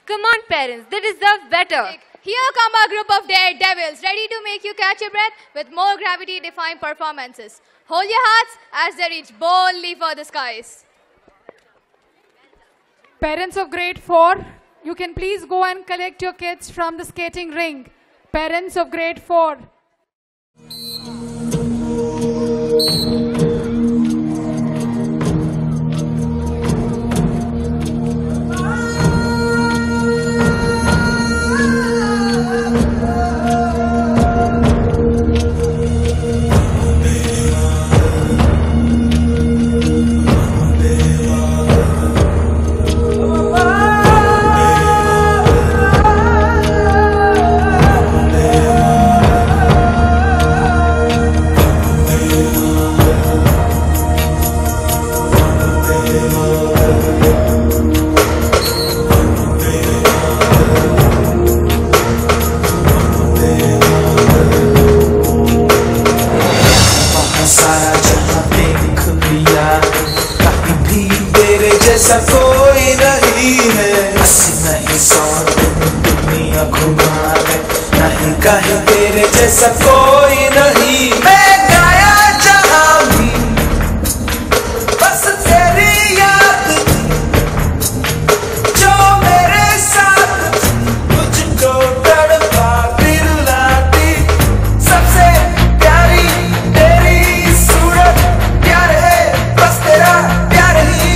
Come on, parents, they deserve better. Here come a group of daredevils, ready to make you catch your breath with more gravity-defying performances. Hold your hearts as they reach boldly for the skies. Parents of grade 4, you can please go and collect your kids from the skating ring. Parents of grade 4. जैसा कोई नहीं है, हंसी नहीं सौ दुनिया घुमा है, नहीं कहीं तेरे जैसा कोई नहीं। मैं गाया जहाँ भी बस तेरी याद जो मेरे साथ मुझको तड़पा दिल लाती। सबसे प्यारी तेरी सूरत, प्यार है बस तेरा प्यार ही।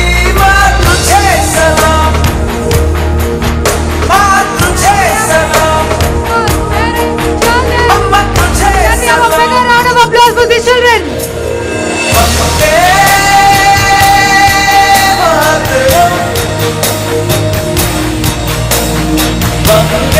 Applause for the children. Vande